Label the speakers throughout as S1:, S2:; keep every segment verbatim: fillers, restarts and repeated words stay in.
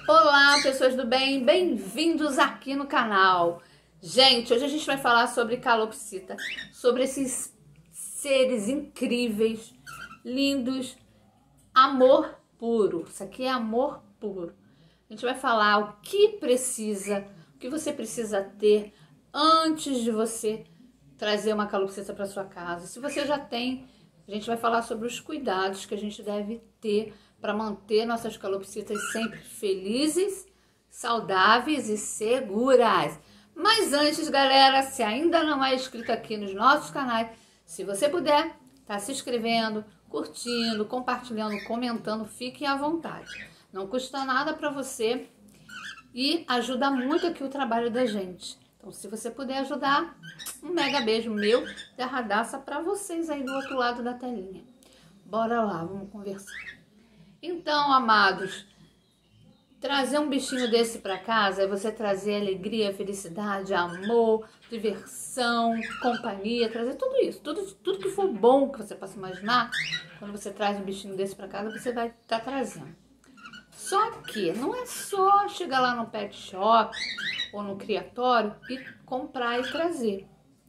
S1: Olá, pessoas do bem, bem-vindos aqui no canal. Gente, hoje a gente vai falar sobre calopsita, sobre esses seres incríveis, lindos, amor puro. Isso aqui é amor puro. A gente vai falar o que precisa, o que você precisa ter antes de você trazer uma calopsita para sua casa. Se você já tem, a gente vai falar sobre os cuidados que a gente deve ter para manter nossas calopsitas sempre felizes, saudáveis e seguras. Mas antes, galera, se ainda não é inscrito aqui nos nossos canais, se você puder, tá se inscrevendo, curtindo, compartilhando, comentando, fiquem à vontade. Não custa nada para você e ajuda muito aqui o trabalho da gente. Então, se você puder ajudar, um mega beijo meu da Radassa para vocês aí do outro lado da telinha. Bora lá, vamos conversar. Então, amados, trazer um bichinho desse para casa é você trazer alegria, felicidade, amor, diversão, companhia, trazer tudo isso, tudo, tudo que for bom que você possa imaginar. Quando você traz um bichinho desse para casa, você vai estar trazendo. Só que não é só chegar lá no pet shop ou no criatório e comprar e trazer.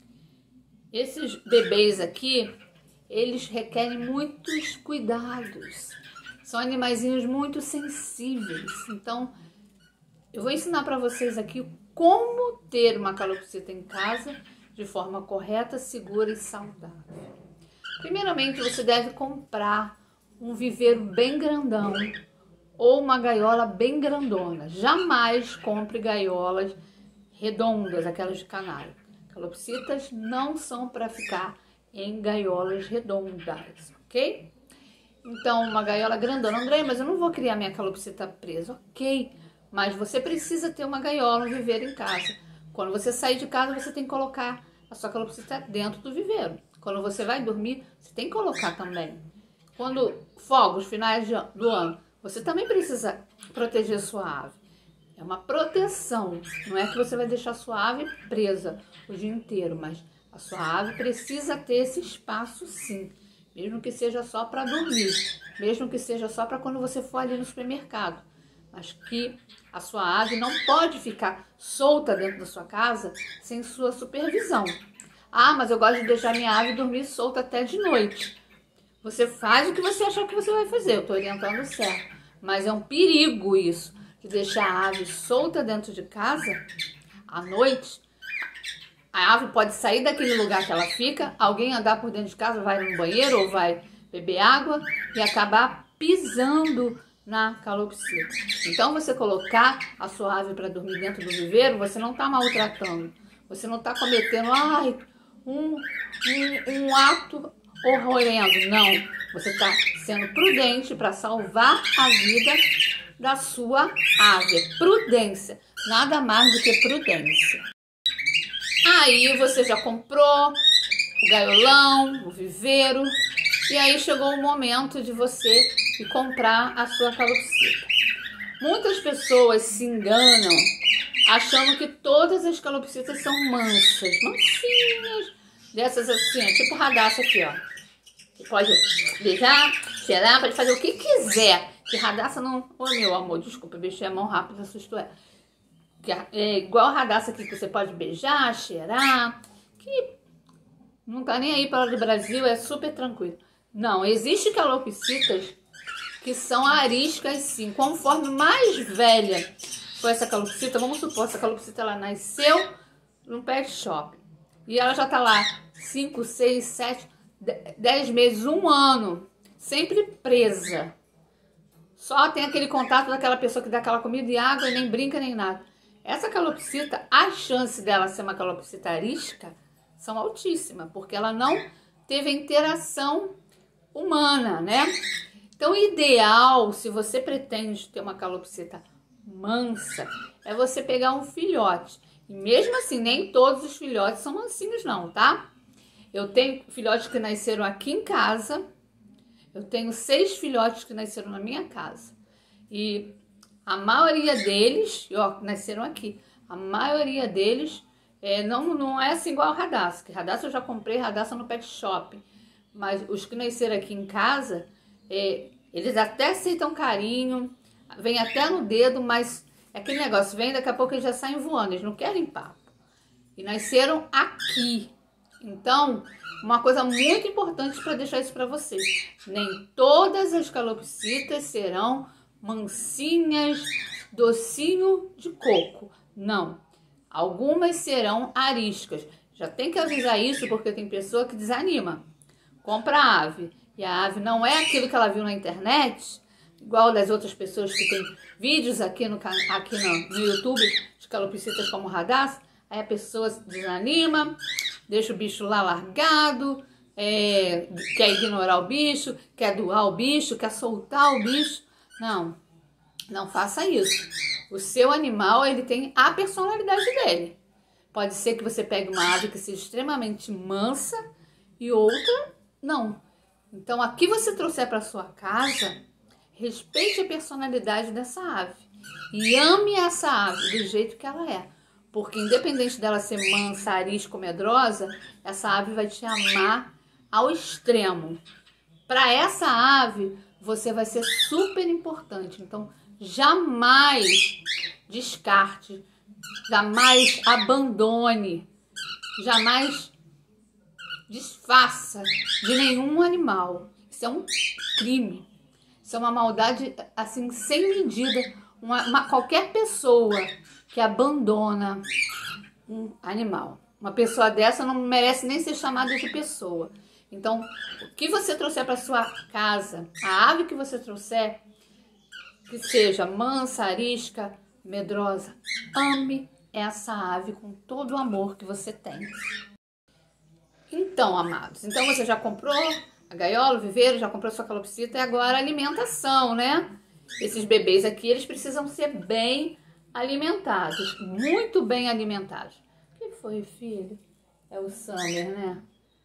S1: Esses bebês aqui, eles requerem muitos cuidados. São animaizinhos muito sensíveis. Então, eu vou ensinar para vocês aqui como ter uma calopsita em casa de forma correta, segura e saudável. Primeiramente, você deve comprar um viveiro bem grandão ou uma gaiola bem grandona. Jamais compre gaiolas redondas, aquelas de canário. Calopsitas não são para ficar em gaiolas redondas, ok? Então, uma gaiola grandona. André, mas eu não vou criar minha calopsita presa. Ok, mas você precisa ter uma gaiola, um viveiro em casa. Quando você sair de casa, você tem que colocar a sua calopsita dentro do viveiro. Quando você vai dormir, você tem que colocar também. Quando fogos, finais do ano, você também precisa proteger sua ave. É uma proteção. Não é que você vai deixar a sua ave presa o dia inteiro, mas a sua ave precisa ter esse espaço sim. Mesmo que seja só para dormir, mesmo que seja só para quando você for ali no supermercado. Mas que a sua ave não pode ficar solta dentro da sua casa sem sua supervisão. Ah, mas eu gosto de deixar minha ave dormir solta até de noite. Você faz o que você achar que você vai fazer, eu estou orientando certo. Mas é um perigo isso, de deixar a ave solta dentro de casa à noite. A ave pode sair daquele lugar que ela fica, alguém andar por dentro de casa, vai no banheiro ou vai beber água e acabar pisando na calopsita. Então, você colocar a sua ave para dormir dentro do viveiro, você não está maltratando, você não está cometendo ai, um, um, um ato horrorendo, não. Você está sendo prudente para salvar a vida da sua ave. Prudência, nada mais do que prudência. Aí você já comprou o gaiolão, o viveiro, e aí chegou o momento de você ir comprar a sua calopsita. Muitas pessoas se enganam achando que todas as calopsitas são mansas, mansinhas, dessas assim, ó, tipo Radassa aqui, ó. Você pode beijar, cheirar, pode fazer o que quiser. Que Radassa não... Ô, meu amor, desculpa, beijei a mão rápido, assustou ela. É igual a Radassa aqui, que você pode beijar, cheirar, que não tá nem aí para lá do Brasil, é super tranquilo. Não, existe calopsitas que são ariscas sim. Conforme mais velha foi essa calopsita, vamos supor, essa calopsita ela nasceu num pet shop e ela já tá lá cinco, seis, sete, dez meses, um ano, sempre presa. Só tem aquele contato daquela pessoa que dá aquela comida e água e nem brinca nem nada. Essa calopsita, a chance dela ser uma calopsita arisca são altíssimas, porque ela não teve interação humana, né? Então, o ideal, se você pretende ter uma calopsita mansa, é você pegar um filhote. E mesmo assim, nem todos os filhotes são mansinhos não, tá? Eu tenho filhotes que nasceram aqui em casa, eu tenho seis filhotes que nasceram na minha casa. E a maioria deles, ó, nasceram aqui, a maioria deles é, não, não é assim igual a Radassa, que Radassa eu já comprei Radassa no pet shop, mas os que nasceram aqui em casa, é, eles até aceitam carinho, vem até no dedo, mas é aquele negócio, vem, daqui a pouco eles já saem voando, eles não querem papo. E nasceram aqui. Então, uma coisa muito importante para deixar isso para vocês. Nem todas as calopsitas serão mansinhas, docinho de coco. Não. Algumas serão ariscas. Já tem que avisar isso porque tem pessoa que desanima. Compra a ave. E a ave não é aquilo que ela viu na internet, igual das outras pessoas que tem vídeos aqui no, aqui no, no YouTube de calopsitas como radar. Aí a pessoa desanima, deixa o bicho lá largado, é, quer ignorar o bicho, quer doar o bicho, quer soltar o bicho. Não, não faça isso. O seu animal, ele tem a personalidade dele. Pode ser que você pegue uma ave que seja extremamente mansa e outra não. Então, aqui você trouxer para sua casa, respeite a personalidade dessa ave e ame essa ave do jeito que ela é. Porque independente dela ser mansa, arisca ou medrosa, essa ave vai te amar ao extremo. Para essa ave, você vai ser super importante. Então, jamais descarte, jamais abandone, jamais desfaça de nenhum animal. Isso é um crime. Isso é uma maldade assim sem medida. Uma, uma, qualquer pessoa que abandona um animal, uma pessoa dessa não merece nem ser chamada de pessoa. Então, o que você trouxer para sua casa, a ave que você trouxer, que seja mansa, arisca, medrosa, ame essa ave com todo o amor que você tem. Então, amados, então você já comprou a gaiola, o viveiro, já comprou a sua calopsita e agora a alimentação, né? Esses bebês aqui, eles precisam ser bem alimentados, muito bem alimentados. O que foi, filho? É o Summer, né?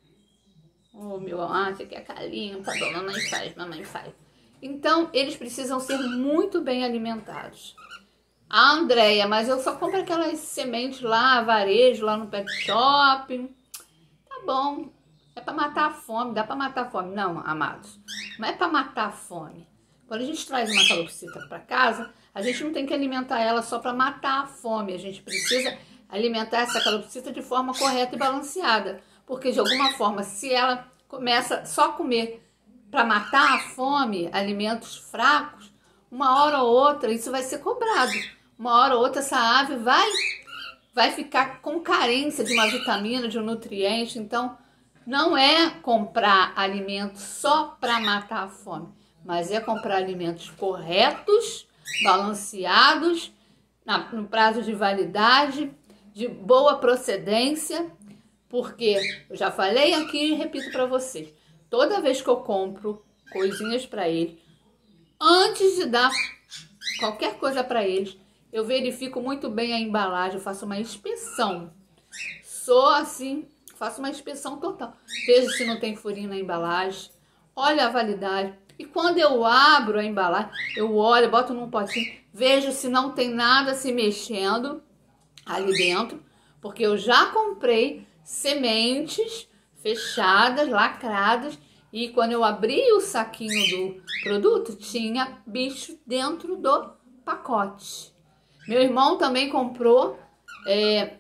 S1: Oh, meu, ah, você quer carinho, tá bom, mamãe faz, mamãe faz. Então, eles precisam ser muito bem alimentados. A Andréia, mas eu só compro aquelas sementes lá, varejo, lá no pet shop. Tá bom, é para matar a fome, dá para matar a fome. Não, amados, não é para matar a fome. Quando a gente traz uma calopsita para casa, a gente não tem que alimentar ela só para matar a fome. A gente precisa alimentar essa calopsita de forma correta e balanceada. Porque de alguma forma, se ela começa só a comer para matar a fome, alimentos fracos, uma hora ou outra isso vai ser cobrado. Uma hora ou outra essa ave vai, vai ficar com carência de uma vitamina, de um nutriente. Então, não é comprar alimentos só para matar a fome, mas é comprar alimentos corretos, balanceados, na, no prazo de validade, de boa procedência, porque eu já falei aqui e repito para vocês, toda vez que eu compro coisinhas para eles, antes de dar qualquer coisa para eles, eu verifico muito bem a embalagem, eu faço uma inspeção, sou assim, faço uma inspeção total, vejo se não tem furinho na embalagem, olha a validade. E quando eu abro a embalagem, eu olho, boto num potinho, vejo se não tem nada se mexendo ali dentro, porque eu já comprei sementes fechadas, lacradas, e quando eu abri o saquinho do produto, tinha bicho dentro do pacote. Meu irmão também comprou é,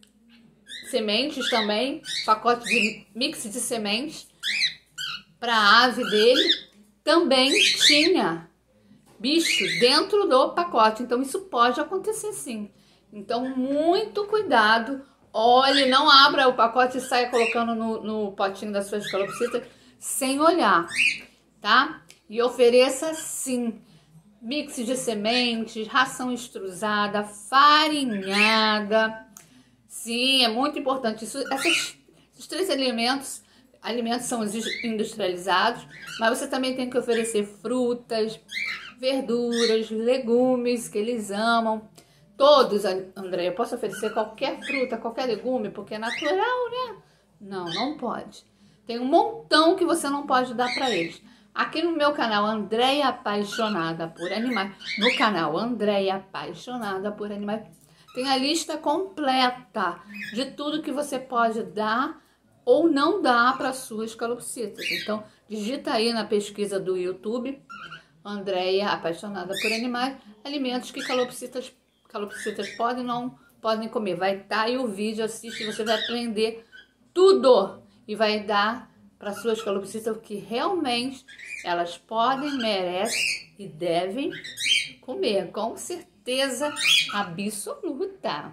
S1: sementes também, pacote de mix de sementes para a ave dele. Também tinha bicho dentro do pacote. Então, isso pode acontecer sim. Então, muito cuidado. Olhe, não abra o pacote e saia colocando no, no potinho das suas calopsitas sem olhar, tá? E ofereça sim mix de sementes, ração extrusada, farinhada. Sim, é muito importante. Isso, essas, esses três alimentos... Alimentos são industrializados, mas você também tem que oferecer frutas, verduras, legumes que eles amam. Todos, André, eu posso oferecer qualquer fruta, qualquer legume, porque é natural, né? Não, não pode. Tem um montão que você não pode dar para eles. Aqui no meu canal, Andréia Apaixonada por Animais, no canal Andréia Apaixonada por Animais, tem a lista completa de tudo que você pode dar ou não dá para suas calopsitas. Então, digita aí na pesquisa do YouTube, Andréia Apaixonada por Animais, alimentos que calopsitas, calopsitas podem não podem comer. Vai estar aí o vídeo, assiste, você vai aprender tudo e vai dar para suas calopsitas o que realmente elas podem, merecem e devem comer, com certeza absoluta.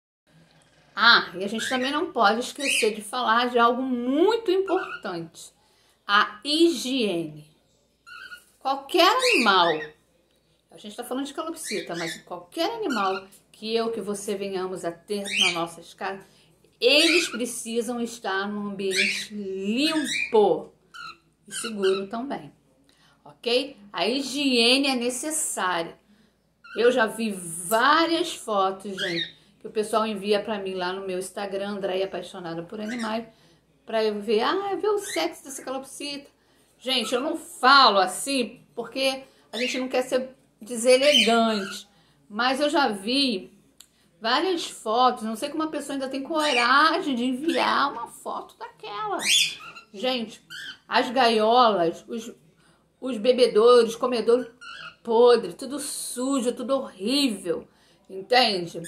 S1: Ah, e a gente também não pode esquecer de falar de algo muito importante, a higiene. Qualquer animal, a gente está falando de calopsita, mas qualquer animal que eu, que você venhamos a ter nas nossas casas, eles precisam estar num ambiente limpo e seguro também, ok? A higiene é necessária. Eu já vi várias fotos, gente, que o pessoal envia para mim lá no meu Instagram, Andréia Apaixonada por Animais, para eu ver, ah, ver o sexo dessa calopsita. Gente, eu não falo assim porque a gente não quer ser deselegante, mas eu já vi várias fotos, não sei como uma pessoa ainda tem coragem de enviar uma foto daquela. Gente, as gaiolas, os, os bebedouros, comedouros podres, tudo sujo, tudo horrível, entende?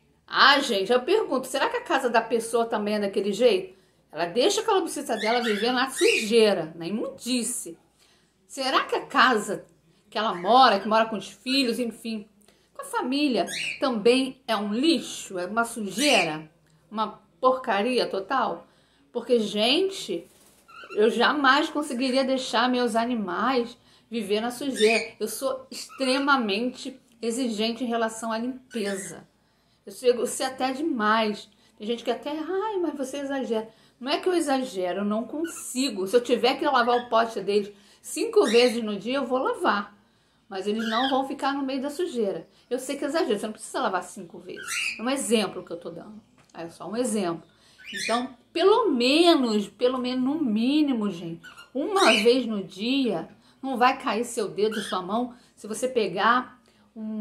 S1: Ah, gente, eu pergunto, será que a casa da pessoa também é daquele jeito? Ela deixa a calopsita dela viver na sujeira, na imundice. Será que a casa que ela mora, que mora com os filhos, enfim, com a família, também é um lixo, é uma sujeira, uma porcaria total? Porque, gente, eu jamais conseguiria deixar meus animais viver na sujeira. Eu sou extremamente exigente em relação à limpeza. Eu sei, eu sei até demais. Tem gente que até, ai, mas você exagera. Não é que eu exagero, eu não consigo. Se eu tiver que lavar o pote deles cinco vezes no dia, eu vou lavar. Mas eles não vão ficar no meio da sujeira. Eu sei que é exagero, você não precisa lavar cinco vezes. É um exemplo que eu tô dando. É só um exemplo. Então, pelo menos, pelo menos no mínimo, gente, uma vez no dia, não vai cair seu dedo, sua mão, se você pegar um,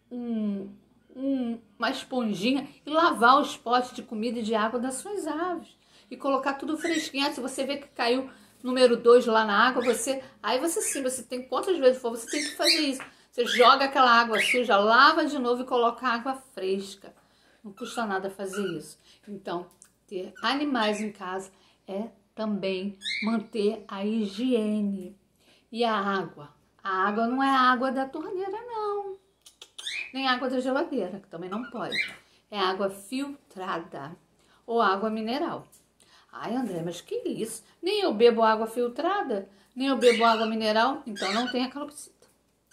S1: um, um, uma esponjinha e lavar os potes de comida e de água das suas aves. E colocar tudo fresquinho. Se você vê que caiu número dois lá na água, você, aí você sim, você tem quantas vezes for, você tem que fazer isso. Você joga aquela água suja, lava de novo e coloca água fresca. Não custa nada fazer isso. Então, ter animais em casa é também manter a higiene. E a água? A água não é a água da torneira, não. Nem água da geladeira, que também não pode. É água filtrada ou água mineral. Ai, André, mas que isso? Nem eu bebo água filtrada, nem eu bebo água mineral, então não tenha calopsita.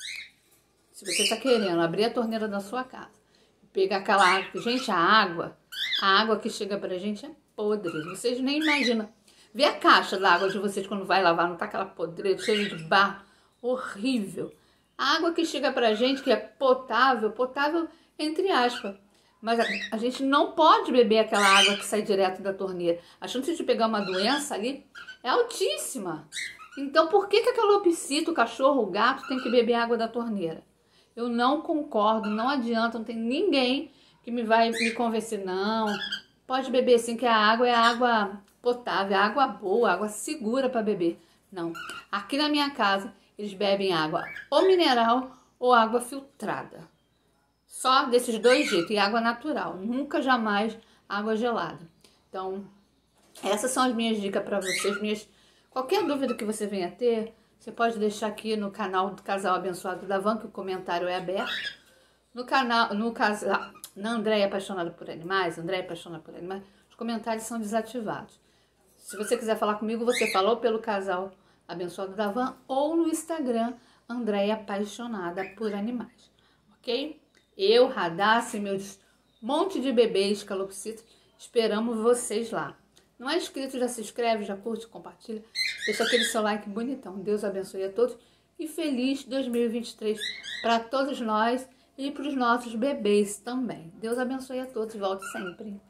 S1: Se você está querendo abrir a torneira da sua casa, pegar aquela água, gente, a água, a água que chega pra gente é podre, vocês nem imaginam. Vê a caixa da água de vocês quando vai lavar, não tá aquela podreira, cheia de barro, horrível. A água que chega pra gente, que é potável, potável entre aspas, mas a, a gente não pode beber aquela água que sai direto da torneira. A chance de pegar uma doença ali é altíssima. Então, por que que a calopsita, o cachorro, o gato, tem que beber água da torneira? Eu não concordo, não adianta, não tem ninguém que me vai me convencer, não. Pode beber sim, que a água é água potável, é água boa, água segura para beber. Não. Aqui na minha casa, eles bebem água ou mineral ou água filtrada. Só desses dois jeitos, e água natural, nunca jamais água gelada. Então, essas são as minhas dicas para vocês. Minhas... Qualquer dúvida que você venha ter, você pode deixar aqui no canal do Casal Abençoado da Van, que o comentário é aberto. No canal, no casal, na Andréia Apaixonada por Animais, Andréia Apaixonada por Animais, os comentários são desativados. Se você quiser falar comigo, você falou pelo Casal Abençoado da Van ou no Instagram, Andréia Apaixonada por Animais, ok? Eu, Radassa e meus monte de bebês calopsitas, esperamos vocês lá. Não é inscrito, já se inscreve, já curte, compartilha. Deixa aquele seu like bonitão. Deus abençoe a todos e feliz dois mil e vinte e três para todos nós e para os nossos bebês também. Deus abençoe a todos e volte sempre.